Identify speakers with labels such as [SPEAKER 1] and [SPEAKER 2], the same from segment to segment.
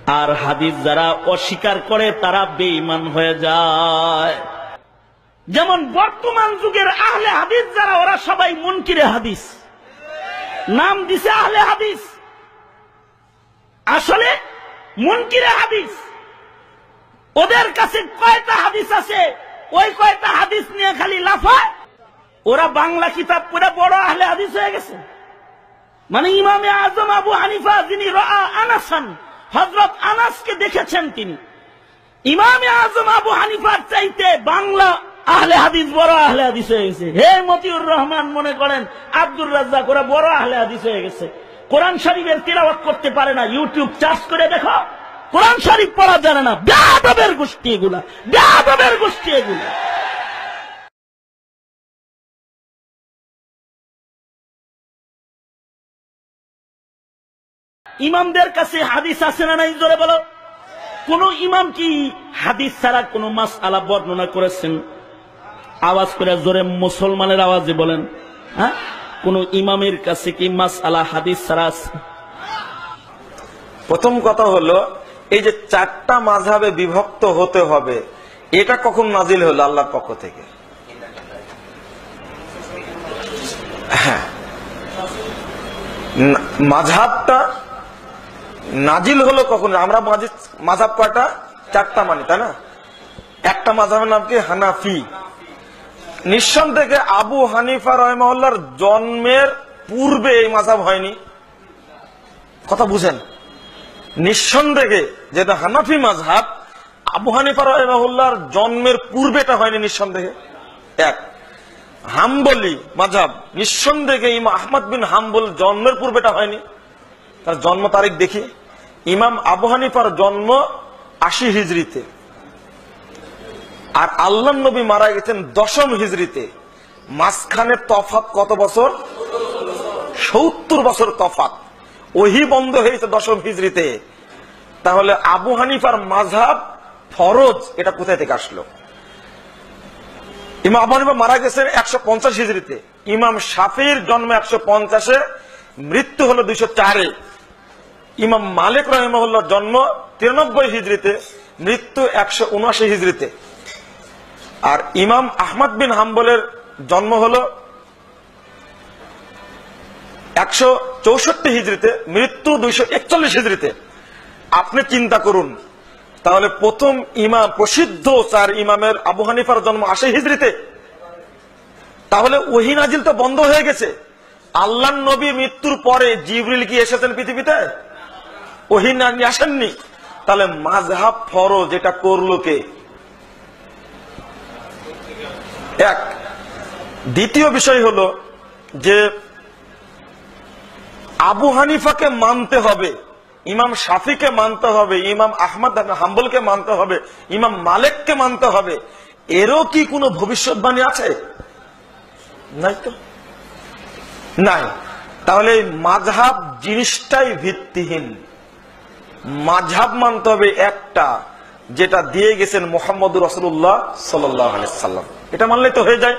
[SPEAKER 1] আর হাদিস যারা অস্বীকার করে তারা বেঈমান হয়ে যায়। যেমন বর্তমান যুগের আহলে হাদিস যারা, ওরা সবাই মুনকিরে হাদিস, নাম দিছে আহলে হাদিস, আসলে মুনকিরে হাদিস। ওদের কাছে কয়টা হাদিস আছে, ওই কয়টা হাদিস নিয়ে খালি লাফায়। ওরা বাংলা কিতাব পড়ে বড় আহলে হাদিস হয়ে গেছে। মানে ইমামে আজম আবু হানিফা, যিনি রাআ আনাসান, হযরত আনাসকে দেখেছেন, তিনি ইমামে আজম আবু হানিফার চাইতে বাংলা আহলে হাদিস বড় আহলে হাদিস হয়ে গেছে। হে মতিউর রহমান মনে করেন, আব্দুর রাজ্জাক, ওরা বড় আহলে হাদিস হয়ে গেছে। কোরআন শরীফের তিলাওয়াত করতে পারে না, ইউটিউব চার্জ করে দেখো, কোরআন শরীফ পড়া জানে না। বেয়াদবের গোষ্ঠী এগুলা, বেয়াদবের গোষ্ঠী এগুলা। ইমামদের কাছে হাদিস আছে না নাই জোরে বলো? কোন ইমাম কি হাদিস ছাড়া কোন মাসআলা বর্ণনা করেছেন? আওয়াজ করে জোরে মুসলমানের আওয়াজে বলেন। হ্যাঁ, কোন ইমামের কাছে কি মাসআলা হাদিস ছাড়া আছে?
[SPEAKER 2] প্রথম কথা হলো, এই যে চারটা মাযহাবে বিভক্ত হতে হবে, এটা কখন নাজিল হলো আল্লাহর পক্ষ থেকে? হ্যাঁ, মাযহাবটা নাজিল হলো কখন? আমরা মাযহাব কয়টা? চারটা মানি, তাই না? একটা মাযহাবের নাম কি? হানাফি। নিঃসন্দেহে আবু হানিফা রাহিমাহুল্লাহর জন্মের পূর্বে এই মাযহাব হয়নি। কথা বুঝেন? নিঃসন্দেহে যেটা হানাফি মাযহাব, আবু হানিফা রাহিমাহুল্লাহর জন্মের পূর্বে এটা হয়নি নিঃসন্দেহে। এক। হাম্বলি মাযহাব, নিঃসন্দেহে ইমাম আহমদ বিন হাম্বল জন্মের পূর্বে এটা হয়নি। তার জন্ম তারিখ দেখি, ইমাম আবু হানিফার জন্ম 80 হিজরিতে, আর আল্লাহর নবী মারা গেছেন 10ম হিজরিতে। মাঝখানে তফাৎ কত বছর? 70 বছর তফাৎ। ওহী বন্ধ হয়েছে 10ম হিজরিতে। তাহলে আবু হানিফার মাযহাব ফরজ, এটা কোথায় থেকে আসলো? ইমাম আবু হানিফা মারা গেছেন 150 হিজরিতে, ইমাম শাফিঈর জন্ম 150-এ, মৃত্যু হলো 204-এ। ইমাম মালিক রাহিমাহুল্লাহর জন্ম 93 হিজরিতে, মৃত্যু 179 হিজরিতে। আর ইমাম আহমদ বিন হাম্বলের জন্ম হলো 164 হিজরিতে, মৃত্যু 241 হিজরিতে। আপনি চিন্তা করুন, তাহলে প্রথম ইমাম, প্রসিদ্ধ 4 ইমামের আবু হানিফার জন্ম 80 হিজরিতে। তাহলে ওহী নাজিল তো বন্ধ হয়ে গেছে। আল্লাহর নবী মৃত্যুর পরে জিবরিল কি এসেছেন পৃথিবীতে? ওহী নিয়ে আসেননি। তাহলে মাযহাব ফরজ, এটা করলো কে? এক। দ্বিতীয় বিষয় হলো যে আবু হানিফাকে মানতে হবে, ইমাম শাফিকে মানতে হবে, ইমাম আহমদ হাম্বলকে মানতে হবে, ইমাম মালিককে মানতে হবে। এরও কি কোনো ভবিষ্যৎবাণী আছে? নাই তো, নাই। তাহলে মাযহাব জিনিসটাই ভিত্তিহীন। মাযহাব মানতে হবে একটা, যেটা দিয়ে গেছেন মুহাম্মদুর রাসূলুল্লাহ সাল্লাল্লাহু আলাইহি সাল্লাম। এটা মানলেই তো হয়ে যায়।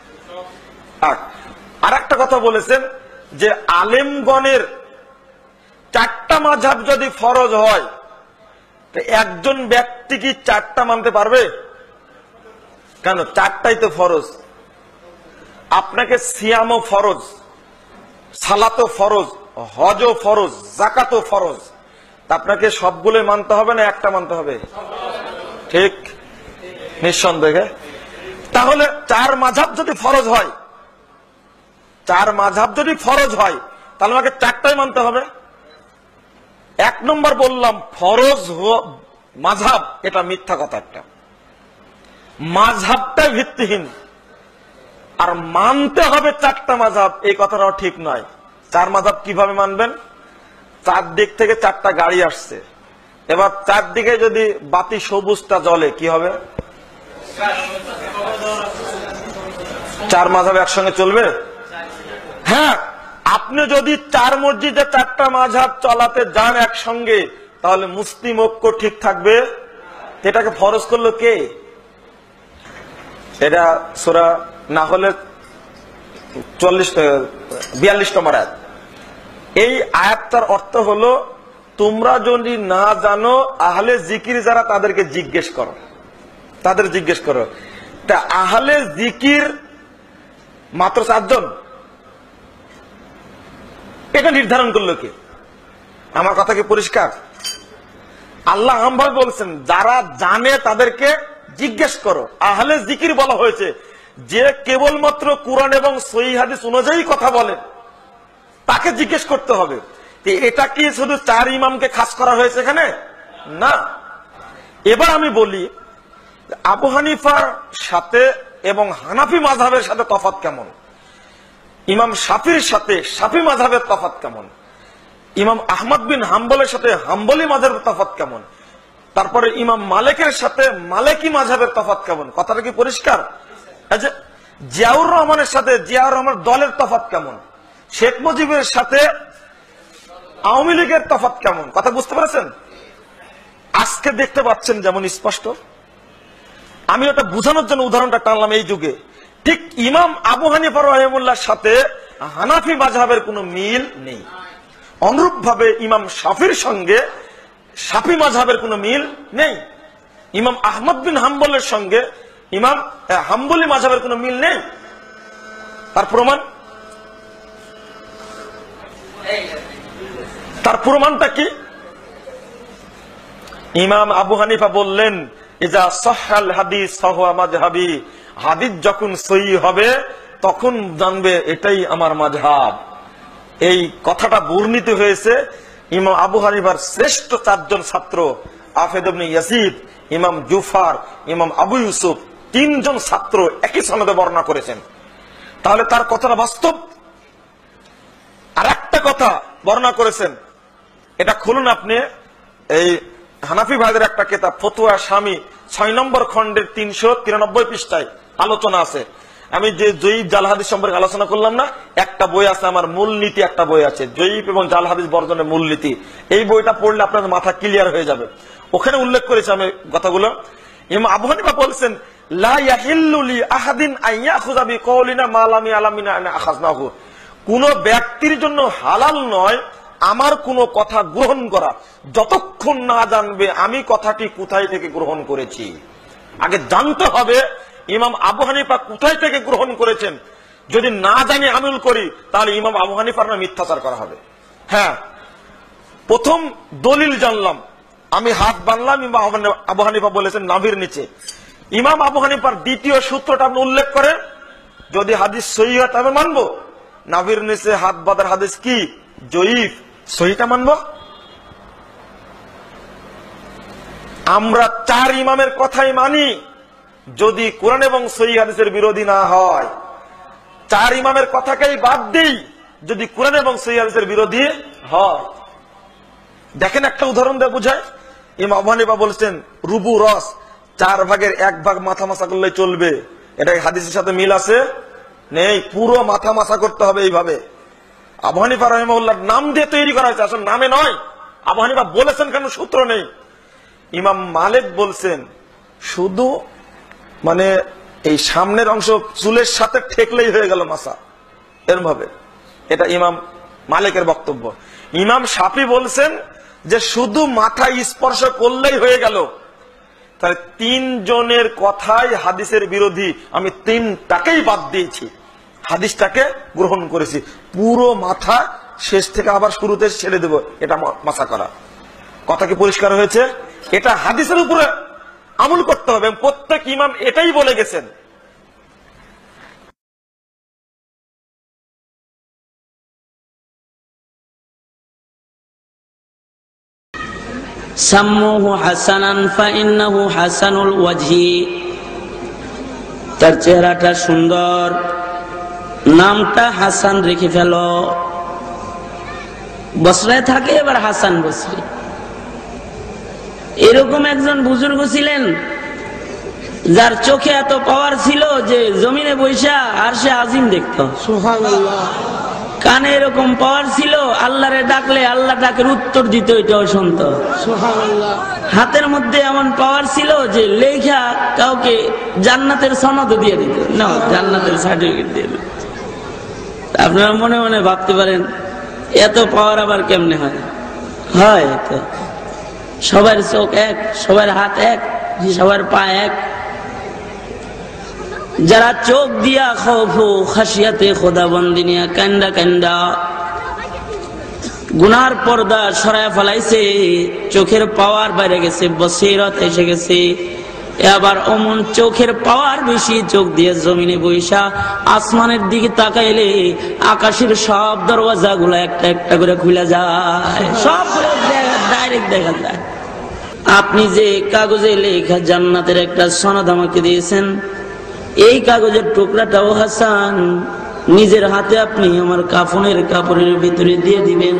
[SPEAKER 2] আর একটা কথা বলেছেন যে আলেমগণের চারটা মাযহাব যদি ফরজ হয়, তো একজন ব্যক্তি কি চারটা মানতে পারবে? কেন? চারটাই তো ফরজ। আপনাকে সিয়ামও ফরজ, সালাতও ফরজ, হজও ফরজ, যাকাতও ফরজ। তা আপনাকে সবগুলো মানতে হবে না একটা মানতে হবে? ঠিক, নিঃসন্দেহে। তাহলে চার মাযহাব যদি ফরজ হয়, চার মাযহাব যদি ফরজ হয়, তাহলে আমাকে চারটাই মানতে হবে। এক নম্বর বললাম, ফরজ মাযহাব, এটা মিথ্যা কথা। একটা মাযহাবটাই ভিত্তিহীন, আর মানতে হবে চারটা মাযহাব, এই কথাটাও ঠিক নয়। চার মাযহাব কিভাবে মানবেন? চারদিক থেকে চারটা গাড়ি আসছে, এবার চারদিকে যদি বাতি সবুজটা জ্বলে কি হবে? চার মাযহাব একসঙ্গে চলবে? হ্যাঁ, আপনি যদি চার মসজিদে চারটা মাযহাব চলাতে যান একসঙ্গে, তাহলে মুসলিম ঐক্য ঠিক থাকবে? এটাকে ফরজ করলো কে? এটা সূরা নাহলের 42 নম্বর আয়াত। এই আয়াতটার অর্থ হলো তোমরা যদি না জানো আহলে জিকির যারা তাদেরকে জিজ্ঞেস করো, তাদের জিজ্ঞেস করো। তা আহলে জিকির মাত্র 4 জন, এটা নির্ধারণ করলো কে? আমার কথা কি পরিষ্কার? আল্লাহ আমভাবে বলছেন যারা জানে তাদেরকে জিজ্ঞেস করো। আহলে জিকির বলা হয়েছে যে কেবলমাত্র কুরআন এবং সহিহ হাদিস অনুযায়ী কথা বলে, তাকে জিজ্ঞেস করতে হবে। এটা কি শুধু 4 ইমামকে খাস করা হয়েছে এখানে? না। এবার আমি বলি আবু হানিফার সাথে এবং হানাফি মাযহাবের সাথে তফাৎ কেমন, ইমাম শাফির সাথে শাফি মাযহাবের তফাৎ কেমন, ইমাম আহমদ বিন হাম্বলের সাথে হাম্বলি মাযহাবের তফাৎ কেমন, তারপরে ইমাম মালিকের সাথে মালিকি মাযহাবের তফাৎ কেমন? কথাটা কি পরিষ্কার? জিয়াউর রহমানের সাথে জিয়াউর রহমান দলের তফাৎ কেমন, শেখ মুজিবের সাথে আওয়ামী লীগের তফাৎ কেমন? কথা বুঝতে পারছেন? আজকে দেখতে পাচ্ছেন যেমন স্পষ্ট। আমি ওটা বোঝানোর জন্য উদাহরণটা টানলাম এই যুগে। ঠিক ইমাম আবু হানিফা রাহিমাহুল্লাহর সাথে হানাফি মাযহাবের কোনো মিল নেই। অনুরূপ ভাবে ইমাম শাফির সঙ্গে শাফি মাযহাবের কোনো মিল নেই। ইমাম আহমদ বিন হাম্বলের সঙ্গে ইমাম হাম্বলি মাযহাবের কোনো মিল নেই। তার প্রমাণটা কি? ইমাম আবু হানিফা বললেন ইজা সাহহাল হাদিস ফাহুয়া মাযহাবি, হাদিস যখন সহিহ হবে তখন জানবে এটাই আমার মাযহাব। এই কথাটা বর্ণিত হয়েছে ইমাম আবু হানিফার শ্রেষ্ঠ 4 জন ছাত্র আফেদ ইবনে ইয়াসিদ, ইমাম জুফার, ইমাম আবু ইউসুফ, 3 জন ছাত্র একই সনদে বর্ণনা করেছেন। তাহলে তার কথাটা বাস্তব। আর একটা কথা বর্ণনা করেছেন, এটা খুলুন আপনি, এই হানাফি ভাইদের একটা কিতাব ফতোয়া শামী 6 নম্বর খণ্ডের 393 পৃষ্ঠায় আলোচনা আছে। আমি যে জয়ীফ জাল হাদিস সম্পর্কে আলোচনা করলাম না, একটা বই আছে আমার মূলনীতি, একটা বই আছে জয়ীফ এবং জাল হাদিস বর্জনের মূলনীতি। এই বইটা পড়লে আপনার মাথা ক্লিয়ার হয়ে যাবে। ওখানে উল্লেখ করেছি আমি কথাগুলো। ইমাম আবু হানিফা বলছেন লা ইয়াহিল্লু লি আহাদিন আইয়াখুযা বিকাউলিনা মা লাম ইয়ালামিনা আন আখাযনাহু, কোন ব্যক্তির জন্য হালাল নয় আমার কোন কথা গ্রহণ করা যতক্ষণ না জানবে আমি কথাটি কোথায় থেকে গ্রহণ করেছি। আগে জানতে হবে ইমাম আবু হানিফা কোথায় থেকে গ্রহণ করেছেন। যদি না জানি আমল করি তাহলে ইমাম আবু হানিফার না মিথ্যাচার করা হবে। হ্যাঁ, প্রথম দলিল জানলাম, আমি হাত বানলাম, ইমাম আবু হানিফা বলেছেন নাভির নিচে। ইমাম আবু হানিফার দ্বিতীয় সূত্রটা আপনি উল্লেখ করে যদি হাদিস সহিহ হয় তবে মানবো, নাভির নিচে হাত বাঁধার হাদিস কি জয়ীফ, সহিহটা মানবো। আমরা 4 ইমামের কথাই মানি যদি কোরআন এবং সহিহ হাদিসের বিরোধী না হয়। 4 ইমামের কথাকেই বাদ দেই যদি কোরআন এবং সহিহ হাদিসের বিরোধী হয়। দেখেন একটা উদাহরণ দিয়ে বুঝায়। ইমাম আবু হানিফা বলছেন রুবু রস 4 ভাগের 1 ভাগ মাথা মাসা করলে চলবে। এটা হাদিসের সাথে মিল আছে? নেই। পুরো মাথা মাসা করতে হবে এইভাবে। আবু হানিফা রাহিমাহুল্লাহর নাম দিয়ে তৈরি করা হয়েছে, আসলে নামে নয়। আবু হানিফা বলেছেন কেন সূত্র নেই। ইমাম মালিক বলছেন শুধু মানে এই সামনের অংশ চুলের সাথে ঠেকলেই হয়ে গেল মাসা, এরকম ভাবে। এটা ইমাম মালিকের বক্তব্য। ইমাম শাফি বলছেন যে শুধু মাথা স্পর্শ করলেই হয়ে গেল। তাহলে 3 জনের কথাই হাদিসের বিরোধী, আমি 3টাকেই বাদ দিয়েছি, হাদিসটাকে গ্রহণ করেছি। পুরো মাথা শেষ থেকে আবার শুরুতে ছেড়ে দেব, এটা মাসা করা। কথা কি পরিষ্কার হয়েছে? এটা হাদিসের উপরে আমল করতে হবে। প্রত্যেক ইমাম এটাই বলে গেছেন।
[SPEAKER 3] সাম্মুহু হাসানান ফাইন্নাহু হাসানুল ওয়াজহি, তার চেহারাটা সুন্দর, নামটা হাসান রেখে ফেলো। বসরায় থাকে, এবার হাসান বসরি। এরকম একজন বুজুর্গ ছিলেন যার চোখে এত পাওয়ার ছিল যে জমিনে বৈশা আরশে আজিম দেখত। সুবহানাল্লাহ। কানে এরকম পাওয়ার ছিল, আল্লাহরে ডাকলে আল্লাহ ডাকের উত্তর দিত, এটাও শুনত। সুবহানাল্লাহ। হাতের মধ্যে এমন পাওয়ার ছিল যে লেখা কাউকে জান্নাতের সনদ দিয়ে দিত, না জান্নাতের সার্টিফিকেট দিয়ে দিত। আপনারা মনে মনে ভাবতে পারেন এত পাওয়ার আবার কেমনে হয়? হয় তো সবার চোখ এক, সবার হাত এক, সবার পা এক। যারা চোখ দিয়া খৌফু খাসিয়াতে খোদাবন্দি নিয়া কান্দা কান্দা গুনার পর্দা সরায় ফেলাইছে, চোখের পাওয়ার বাইরে গেছে, বসিরত এসে গেছে, আবার অমন চোখের পাওয়ার বেশি, চোখ দিয়ে জমিনে বৈশা আসমানের দিকে তাকাইলে আকাশের সব দরওয়াজা গুলা একটা একটা করে খুলে যায়, সব ডাইরেক্ট দেখা যায়। আপনি যে কাগজে লেখা জান্নাতের একটা সনদ আমাকে দিয়েছেন, এই কাগজের টুকরাটাও হাসান নিজের হাতে আপনি আমার কাফনের কাপড়ের ভিতরে দিয়ে দিবেন।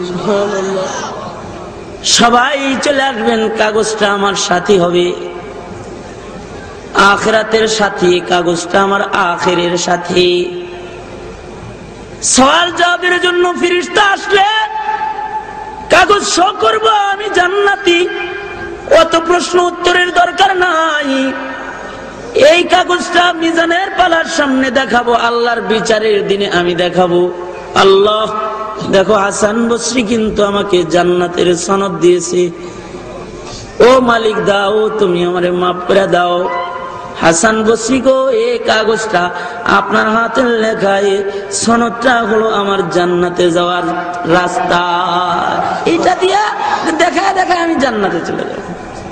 [SPEAKER 3] সবাই চলে আসবেন, কাগজটা আমার সাথী হবে, আখিরাতের সাথী, কাগজটা আমার আখিরের সাথী। সওয়াল জবাবের জন্য ফেরেশতা আসলে কাগজ শো করব আমি জান্নাতি, অত প্রশ্ন উত্তরের দরকার নাই। এই কাগজটা মিজানের পালার সামনে দেখাবো, আল্লাহর বিচারের দিনে আমি দেখাবো, আল্লাহ দেখো হাসান বসরি কিন্তু আমাকে জান্নাতের সনদ দিয়েছে, ও মালিক দাও তুমি আমারে মাফ করে দাও। হাসান বসরি গো, এই কাগজটা আপনার হাতের লেখায়, সনদটা হলো আমার জান্নাতে যাওয়ার রাস্তা, এটা দিয়া দেখা দেখা আমি জান্নাতে চলে যাব।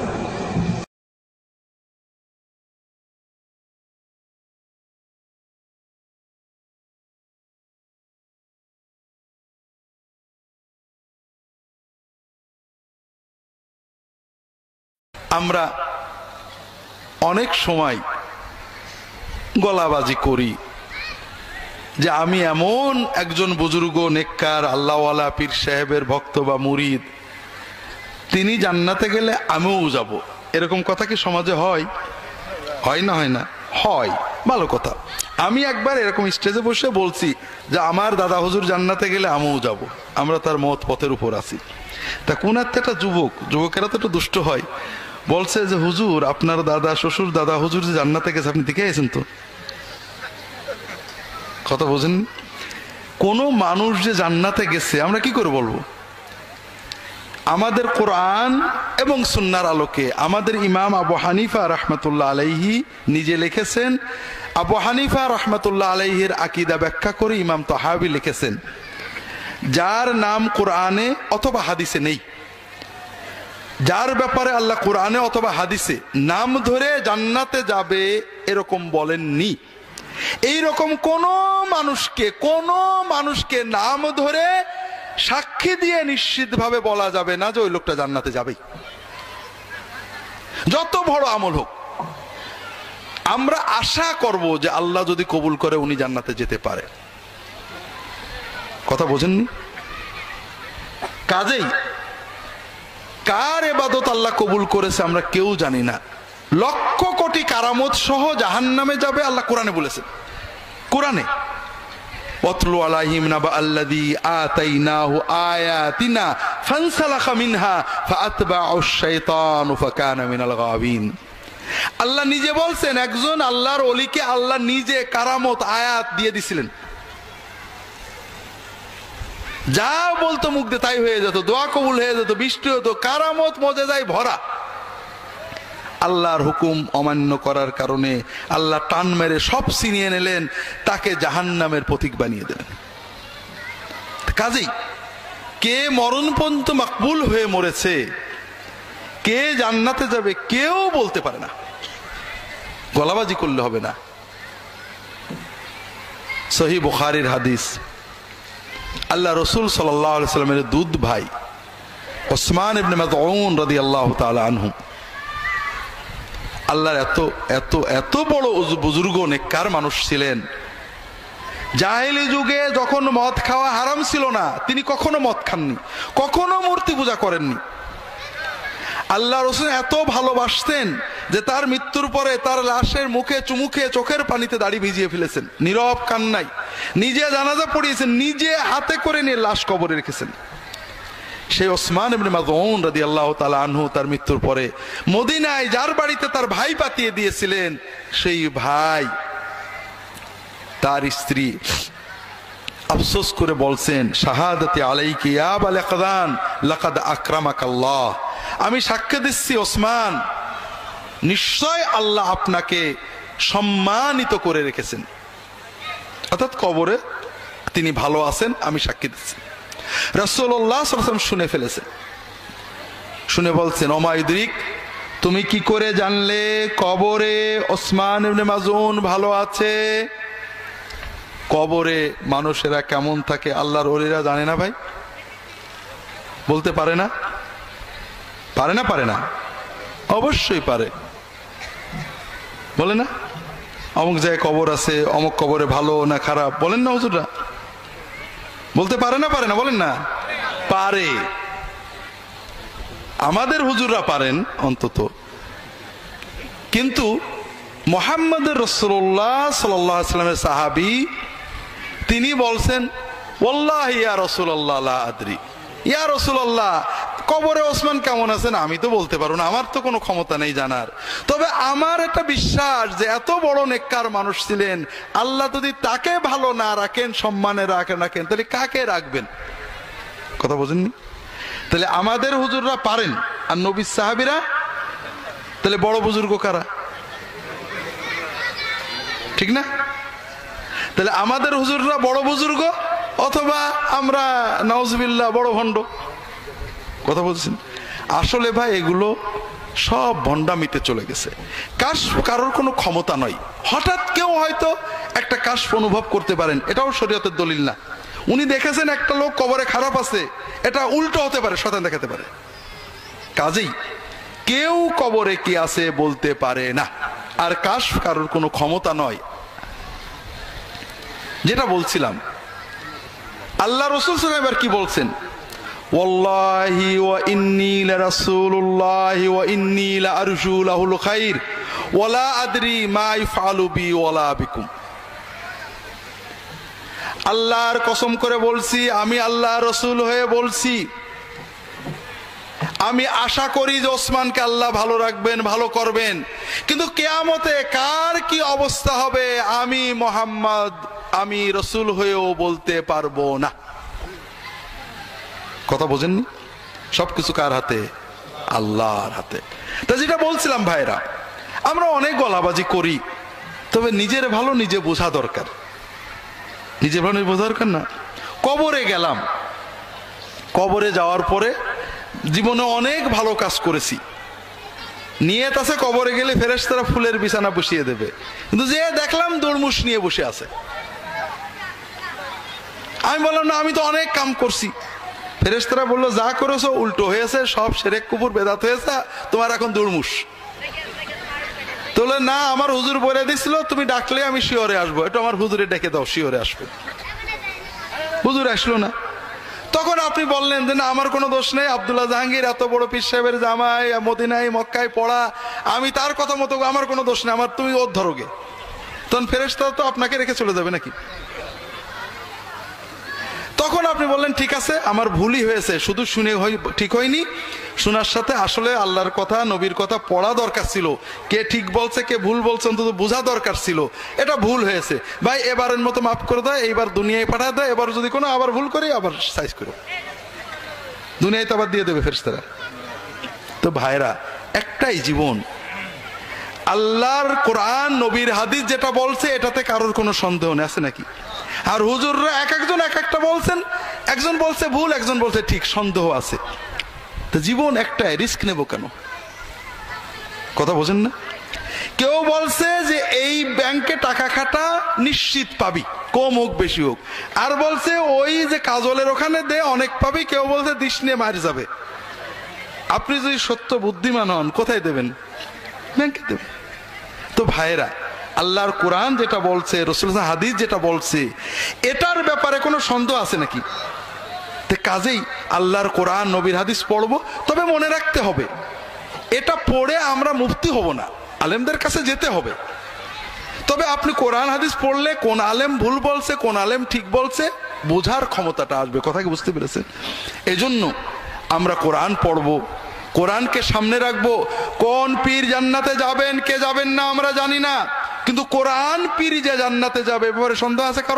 [SPEAKER 4] আমরা অনেক সময় গলাবাজি করি যে আমি এমন একজন বুজুর্গ নেককার আল্লাহওয়ালা পীর সাহেবের ভক্ত বা মুরিদ, তিনি জান্নাতে গেলে আমিও যাব। এরকম কথা কি সমাজে হয়? হয় না? হয় না? হয়, ভালো কথা। আমি একবার এরকম স্টেজে বসে বলছি যে আমার দাদা হুজুর জান্নাতে গেলে আমিও যাব, আমরা তার মত পথের উপর আছি। তা কোন একটা যুবকেরা তো একটু দুষ্ট হয়, বলছে যে হুজুর আপনার দাদা শ্বশুর দাদা হুজুর যে জান্নাতে গেছে আপনি দেখে আছেন তো? কথা বোঝেন? কোন মানুষ যে জান্নাতে গেছে আমরা কি করে বলবো? আমাদের কোরআন এবং সুন্নাহর আলোকে আমাদের ইমাম আবু হানিফা রাহমাতুল্লাহ আলাইহি নিজে লিখেছেন। আবু হানিফা রাহমাতুল্লাহ আলাইহির আকীদা ব্যাখ্যা করে ইমাম তাহাবী লিখেছেন, যার নাম কোরআনে অথবা হাদিসে নেই, যার ব্যাপারে আল্লাহ কোরআনে অথবা হাদিসে নাম ধরে জান্নাতে যাবে এরকম বলেননি। এইরকম কোন মানুষকে নাম ধরে সাক্ষী দিয়ে নিশ্চিতভাবে বলা যাবে না যে ওই লোকটা জান্নাতে যাবেই, যত বড় আমল হোক। আমরা আশা করব যে আল্লাহ যদি কবুল করে উনি জান্নাতে যেতে পারে। কথা বোঝেননি? কাজেই কার ইবাদত আল্লাহ কবুল করেছে আমরা কেউ জানি না। লক্ষ কোটি কারামত সহ জাহান্নামে যাবে আল্লাহ কোরআনে বলেছেন। কোরআনে ওয়াতলু আলাইহিম নাবা আল্লাযী আতাইনাহু আয়াতিনা ফানসালাখা মিনহা ফাআতবাআশ শাইতানু ফাকানা মিনাল গাবিন। আল্লাহ নিজে বলছেন একজন আল্লাহর ওলিকে আল্লাহ নিজে কারামত আয়াত দিয়ে দিছিলেন, যা বলতো মুখ দিয়ে তাই হয়ে যেত, দোয়া কবুল হয়ে যেত, বৃষ্টি হতো, কারামত মজেজায় ভরা। আল্লাহর হুকুম অমান্য করার কারণে আল্লাহ টান মেরে সব ছিনিয়ে নিলেন, তাকে জাহান্নামের প্রতীক বানিয়ে দিলেন। কাজেই কে মরণ পর্যন্ত মাকবুল হয়ে মরেছে, কে জান্নাতে যাবে কেউ বলতে পারে না, গলাবাজি করলে হবে না। সহিহ বুখারীর হাদিস, আল্লাহ রসুল সাল্লাল্লাহু আলাইহি সাল্লামের দুধ ভাই ওসমান ইবনে মাযউন রাদিয়াল্লাহু তাআলা আনহু, আল্লাহর এত এত এত বড় বুজুর্গ নেককার মানুষ ছিলেন। জাহেলি যুগে যখন মদ খাওয়া হারাম ছিল না, তিনি কখনো মদ খাননি, কখনো মূর্তি পূজা করেননি। আল্লাহ রসুল এত ভালোবাসতেন যে তার মৃত্যুর পরে তার লাশের মুখে চুমুকে চোখের পানিতে দাড়ি ভিজিয়ে ফেলেছেন, নীরব কান্নাই। নিজে জানাজা পড়িয়েছেন, নিজে হাতে করে নিয়ে লাশ কবরে রেখেছেন। সেই ওসমান ইবনে মাযউন রাদিয়াল্লাহু তাআলা আনহু তার মৃত্যুর পরে মদিনায় যার বাড়িতে তার ভাই পাঠিয়ে দিয়েছিলেন, সেই ভাই তার স্ত্রী আফসোস করে বলছেন, শাহাদাতি আলাইকা ইয়া আবাল ইয়াকযান লাকাদ আকরামাকাল্লাহ, আমি সাক্ষ্য দিচ্ছি ওসমান, নিশ্চয় আল্লাহ আপনাকে সম্মানিত করে রেখেছেন। অর্থাৎ কবরে তিনি ভালো আছেন, আমি সাক্ষী দিচ্ছি। রাসূলুল্লাহ সাল্লাল্লাহু আলাইহি ওয়াসাল্লাম শুনে ফেলেছেন, শুনে বলছেন, ওমা ইদরিক, তুমি কি করে জানলে কবরে ওসমান ইবনে মাজউন ভালো আছে? কবরে মানুষেরা কেমন থাকে আল্লাহর ওলিরা জানে না ভাই? বলতে পারে না? পারে না? পারে না? অবশ্যই পারে। বলে না অমুক জায়গায় কবর আছে, অমুক কবরে ভালো না খারাপ, বলেন না হুজুররা? বলতে পারে না? পারে না? বলেন না। পারে, আমাদের হুজুররা পারেন অন্তত। কিন্তু মুহাম্মদ রাসূলুল্লাহ সাল্লাল্লাহু আলাইহি ওয়াসাল্লামের সাহাবী তিনি বলছেন, ওয়াল্লাহি ইয়া রাসূলুল্লাহ লা আদরি, ইয়া রাসূলুল্লাহ কবরে ওসমান কেমন আছেন আমি তো বলতে পারবো না, আমার তো কোনো ক্ষমতা নেই জানার। তবে আমার একটা বিশ্বাস যে এত বড় নেককার মানুষ ছিলেন, আল্লাহ যদি তাকে ভালো না রাখেন, সম্মানে রাখেন, তাহলে কাকে রাখবেন? কথা বোঝেননি? তাহলে আমাদের হুজুররা পারেন, আর নবীর সাহাবীরা, তাহলে বড় বুজুর্গ কারা? ঠিক না? তাহলে আমাদের হুজুররা বড় বুজুর্গ, অথবা আমরা নাউজুবিল্লাহ বড় ভণ্ড? কথা বলছেন? আসলে ভাই এগুলো সব ভণ্ডামিতে চলে গেছে। কাশফ কারোর কোনো ক্ষমতা নয়। হঠাৎ কেউ হয়তো একটা কাশফ অনুভব করতে পারেন, এটাও শরীয়তের দলিল না। উনি দেখেছেন একটা লোক কবরে খারাপ আছে, এটা উল্টো হতে পারে, শয়তান দেখাতে পারে। কাজেই কেউ কবরে কি আছে বলতে পারে না, আর কাশফ কারোর কোনো ক্ষমতা নয়। যেটা বলছিলাম, আল্লাহ রাসূল সাল্লাল্লাহু আলাইহি ওয়াসাল্লাম এবার কি বলছেন? ওয়াল্লাহি ওয়া ইন্নী লারাসূলুল্লাহি ওয়া ইন্নী লাআরজু লাহুল খাইর ওয়া লা আদরি মা ইফআলু বি ওয়া লা বিকুম। আল্লাহর কসম করে বলছি, আমি আল্লাহর রাসূল হয়ে বলছি, আমি আশা করি যে ওসমানকে আল্লাহ ভালো রাখবেন, ভালো করবেন, কিন্তু কিয়ামতে কার কি অবস্থা হবে আমি মুহাম্মদ, আমি রাসূল হয়েও বলতে পারবো না। কথা বোঝেননি? সবকিছু কার হাতে? আল্লাহর হাতে। তা যেটা বলছিলাম ভাইরা, আমরা অনেক গলাবাজি করি, তবে নিজের ভালো নিজে বোঝা দরকার। নিজের ভালো নিজে বোঝা দরকার না? কবরে গেলাম, কবরে যাওয়ার পরে জীবনে অনেক ভালো কাজ করেছি, নিয়ত আছে কবরে গেলে ফেরেশতারা ফুলের বিছানা বসিয়ে দেবে, কিন্তু যে দেখলাম দরমুশ নিয়ে বসে আছে। আমি বললাম না, আমি তো অনেক কাম করছি। ফেরেশতারা বললো, যা করেছো উল্টো হয়েছে, সব শিরক কুফর বেদাত হয়েছে, তোমার এখন দুর্মুষ। তোলে না, আমার হুজুর বলে দিছিল তুমি ডাকলে আমি শিওরে আসবো, এটা আমার হুজুরে ডেকে দাও, শিওরে আসবে। হুজুর আসলো না। তখন আপনি বললেন যে না, আমার কোনো দোষ নেই, আব্দুল্লাহ জাহাঙ্গীর এত বড় পীর সাহেবের জামাই, মদিনায় মক্কায় পড়া, আমি তার কথা মতো, আমার কোনো দোষ নেই, আমার তুমি ওর ধরোগে। তখন ফেরেশতারা তো আপনাকে রেখে চলে যাবে নাকি? তখন আপনি বললেন ঠিক আছে, আমার ভুলই হয়েছে, শুধু শুনে ঠিক হয়নি, শোনার সাথে আসলে আল্লাহর কথা, নবীর কথা পড়া দরকার ছিল, কে ঠিক বলছে কে ভুল বলছে অন্তত বোঝা দরকার ছিল, এটা ভুল হয়েছে ভাই, এবারের মতো মাফ করে দেয়, এইবার দুনিয়ায় পাঠায় দেয়, এবার যদি কোনো আবার ভুল করি আবার সাইজ করো, দুনিয়ায় তো আবার দিয়ে দেবে ফেরেশতারা। তো ভাইরা, একটাই জীবন, আল্লাহর কোরআন নবীর হাদিস যেটা বলছে এটাতে কারোর কোনো সন্দেহ নেই, আছে নাকি? আর হুজুররা এক একজন এক একটা বলছেন, একজন বলছে ভুল, একজন বলছে ঠিক, সন্দেহ আছে। তো জীবন একটাই, রিস্ক নেব কেন? কথা বোঝেন না? কেউ বলছে যে এই ব্যাংকে টাকা খাটা নিশ্চিত পাবি, কম হোক বেশি হোক, আর বলছে ওই যে কাজলের ওখানে দে অনেক পাবি, কেউ বলছে দিস নিয়ে মার যাবে। আপনি যদি সত্য বুদ্ধিমান হন কোথায় দেবেন? ব্যাংকে দেবেন। তো ভাইরা, আল্লাহর কোরআন যেটা বলছে, রাসূলুল্লাহ হাদিস যেটা বলছে, এটার ব্যাপারে কোনো সন্দেহ আছে নাকি? কাজেই আল্লাহর কোরআন নবীর হাদিস পড়বো, তবে মনে রাখতে হবে এটা পড়ে আমরা মুফতি হব না, আলেমদের কাছে যেতে হবে। তবে আপনি কোরআন হাদিস পড়লে কোন আলেম ভুল বলছে কোন আলেম ঠিক বলছে বোঝার ক্ষমতাটা আসবে। কথা কি বুঝতে পেরেছেন? এজন্য আমরা কোরআন পড়বো, কোরআনকে সামনে রাখবো। কোন পীর জান্নাতে যাবেন কে যাবেন না আমরা জানি না, কিন্তু কোরআন পীর যে জান্নাতে যাবে ব্যাপারে সন্দেহ আছে কারণ?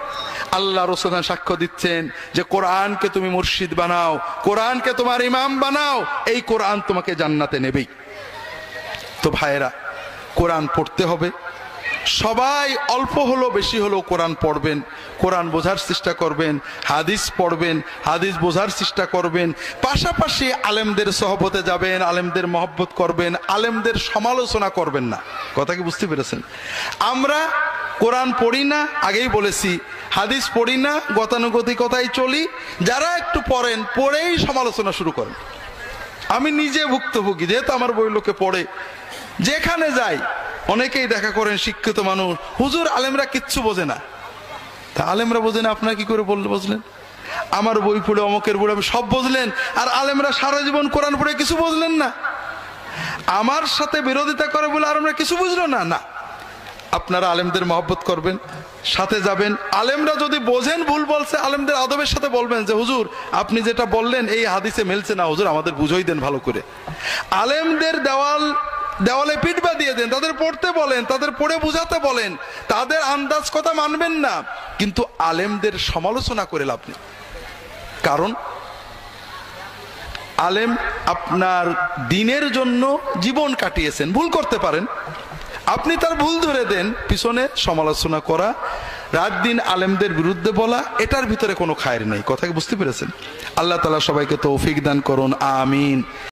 [SPEAKER 4] আল্লাহ রাসূল সাক্ষ্য দিচ্ছেন যে কোরআনকে তুমি মুর্শিদ বানাও, কোরআনকে তোমার ইমাম বানাও, এই কোরআন তোমাকে জান্নাতে নেবেই। তো ভাইয়েরা, কোরআন পড়তে হবে। সবাই অল্প হলো বেশি হলো কোরআন পড়বেন, কোরআন বোঝার চেষ্টা করবেন, হাদিস পড়বেন, হাদিস বোঝার চেষ্টা করবেন। পাশাপাশি আলেমদের সহবতে যাবেন, আলেমদের মহব্বত করবেন, আলেমদের সমালোচনা করবেন না। কথা কি বুঝতে পেরেছেন? আমরা কোরআন পড়ি না, আগেই বলেছি, হাদিস পড়ি না, গতানুগতিকতায় চলি। যারা একটু পড়েন, পড়েই সমালোচনা শুরু করেন। আমি নিজে ভুক্তভোগী, যেহেতু আমার বই লোকে পড়ে, যেখানে যাই অনেকেই দেখা করেন শিক্ষিত মানুষ, হুজুর আলেমরা কিচ্ছু বোঝে না। তা আলেমরা বোঝে না, আপনারা কি করে বুঝলেন? আমার বই পড়ে, অমকের বই আমি সব বুঝলেন, আর আলেমরা সারা জীবন কোরআন পড়ে কিছু বুঝলেন না। আমার সাথে বিরোধিতা করে বলে আর আমরা কিছু বুঝলো না। না, আপনারা আলেমদের মহব্বত করবেন, সাথে যাবেন। আলেমরা যদি বোঝেন ভুল বলছে, আলেমদের আদবের সাথে বলবেন যে হুজুর আপনি যেটা বললেন এই হাদিসে মিলছে না, হুজুর আমাদের বুঝাই দেন ভালো করে। আলেমদের দেওয়ালে পিঠবা দিয়ে দেন, তাদের পড়তে বলেন, তাদের পড়ে বুঝাতে বলেন, তাদের আন্দাজ কথা মানবেন না, কিন্তু আলেমদের সমালোচনা করে লাভ নেই। কারণ আলেম আপনার দিনের জন্য জীবন কাটিয়েছেন, ভুল করতে পারেন, আপনি তার ভুল ধরে দেন, পিছনে সমালোচনা করা, রাত দিন আলেমদের বিরুদ্ধে বলা, এটার ভিতরে কোনো খায়ের নেই। কথা বুঝতে পেরেছেন? আল্লাহ তাআলা সবাইকে তৌফিক দান করুন, আমিন।